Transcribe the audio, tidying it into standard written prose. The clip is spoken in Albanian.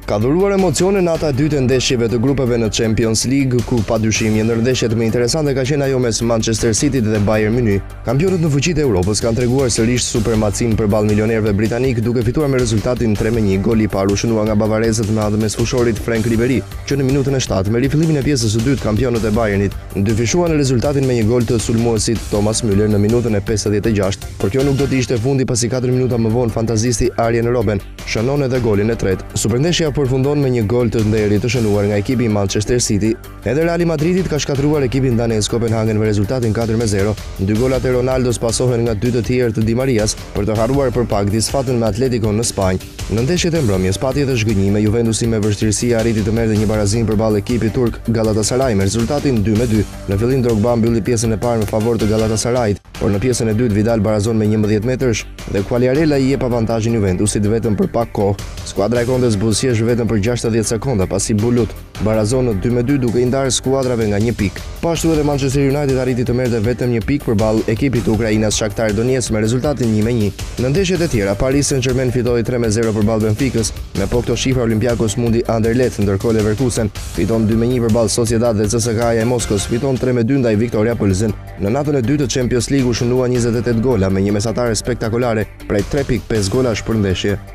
Ka dhuruar emocione nata e dytë e ndeshjeve të grupeve në Champions League, ku padyshim një ndër ndeshjet më interesante ka qenë ajo mes Manchester City dhe Bayern Munich. Kampionët në fuqitë e Europës kanë treguar sërish supermacin përballë milionerëve britanik, duke fituar me rezultatin 3-1. Goli i parë u shënua nga bavarezët me anë mesfushorit Frank Ribery, që në minutën e 7 me rifillimin e pjesës së dytë kampionët e Bayernit dyfishuan në rezultatin me një gol të sulmuesit Thomas Müller në minutën e 56, por kjo nuk do të ishte fundi pasi 4 minuta më vonë fantazisti Arjen Robben shënon edhe golin e tretë. Superndeshja përfundon me një gol të nderit të shënuar nga ekipi Manchester City. Edhe Real Madridit ka shkatruar ekipin danez Copenhagen me rezultatin 4-0. Dy golat e Ronaldos pasohen nga dy të tjerë të Di Marias për të harruar për pak disfatën me Atletico në Spanjë. Në ndeshjet e mbrëmjes pati edhe zhgënjime, Juventusi me vështirësi arriti të merrte një barazim përballë ekipit turk Galatasaray me rezultatin 2-2. Në fillim Drogba mbylli pjesën e parë me favor të Galatasarayit, por në pjesën e dytë Vidal barazon me 11 metrash dhe Quagliarella i jep avantazhin Juventusit vetëm për pak kohë. Skuadra e Contes buzëqesh vetëm për 60 sekonda pasi Bulut barazon në 2-2 duke i ndarë skuadrave nga 1 pikë. Po ashtu edhe Manchester United arriti të merrte vetëm 1 pikë përballë ekipit të Ukrainës Shakhtar Donetsk me rezultatin 1-1. Në ndeshjet e tjera Paris Saint-Germain fitoi 3-0 përballë Benficës. Me po këto shifra Olympiakos mundi Anderlecht, ndërkohë Leverkusen fiton 2-1 përballë Sociedad dhe CSKA e Moskës fiton 3-2 ndaj Viktoria Plzen. Në natën e dytë të Champions League u shënua 28 gola me një mesatare spektakolare prej 3.5 golash për ndeshje.